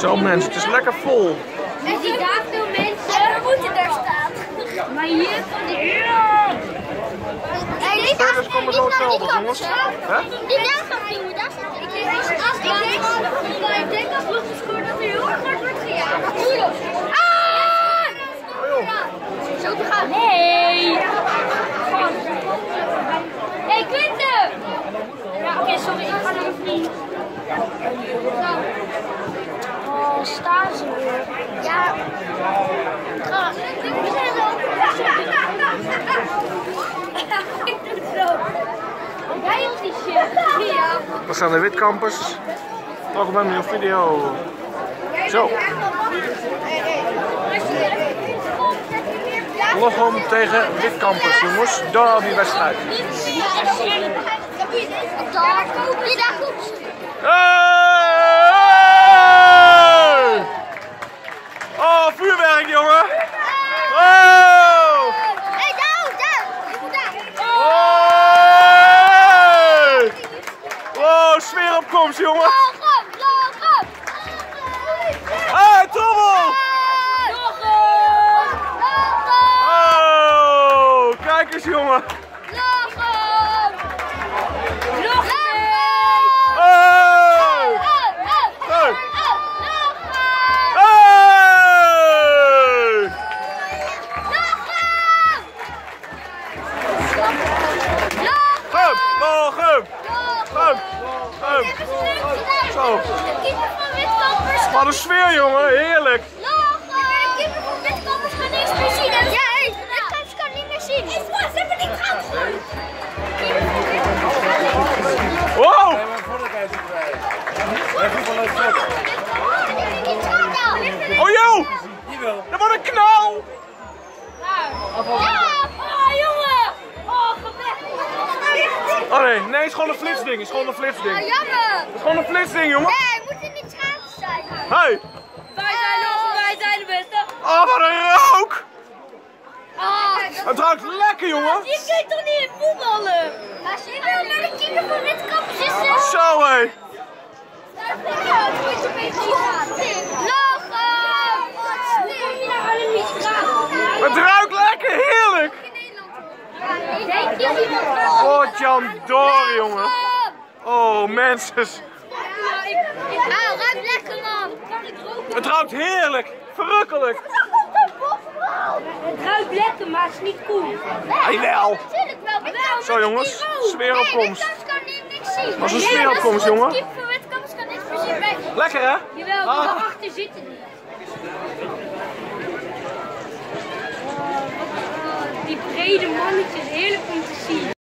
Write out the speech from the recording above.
Zo mensen, het is lekker vol. En zie daar veel mensen. En we moeten daar staan. Maar hier van die... Spelers komen zo hetzelfde, jongens. Die naamkampioen, daar staat ik. Ik denk als we gescoord dat er heel erg hard wordt gejaagd. Zo te gaan. Nee! Hé, Quinten! Ja, oké, sorry, ik ga naar mijn vriend. Oh, staan ze weer? Ja. We zijn zo. Ik doe het zo. Jij of die shit? Ja. We staan de Witkampers. Welkom bij een nieuwe video. Zo. Lochem tegen Witkampers, jongens. Daar die wedstrijd. Hey! Oh, vuurwerk, jongen! Oh! Hey, daar! Je moet daar! Hey! Wow, sfeeropkomst, jongen! Lochem! Hey, trommel! Oh, kijk eens, jongen! Zo. Wat een sfeer, jongen, heerlijk. De keeper van Witkampers kan niks meer zien. Ja, Witkampers kan niet meer zien. Ze hebben niet gehad. Wow! Oh joh! Dat wordt een knal! Oh nee, het is gewoon een flitsding. Het is gewoon een flitsding. Jammer! Het is gewoon een flitsding, jongen. Nee, moet er niet schaatsen zijn. Hey! Wij zijn de beste. Oh, wat een rook! Oh, Het ruikt lekker, jongen. je kunt toch niet in voetballen? Maar ze wil naar de keeper van Witkampers is Zo, hé. Het ruikt lekker, heerlijk. Oh, Jan Door, jongen. Oh, mensen. Ruikt lekker, man. Het ruikt heerlijk. Verrukkelijk. Het ruikt lekker, maar het is niet cool. Hij wel. Tuurlijk wel. Zo, jongens. Sfeeropkomst. Witkampers kan niks zien. Dat is een sfeeropkomst, jongen. De keeper van Witkampers kan niks meer zien. Lekker, hè? Jawel, maar daarachter zitten niet. Die brede mannetjes, heerlijk om te zien.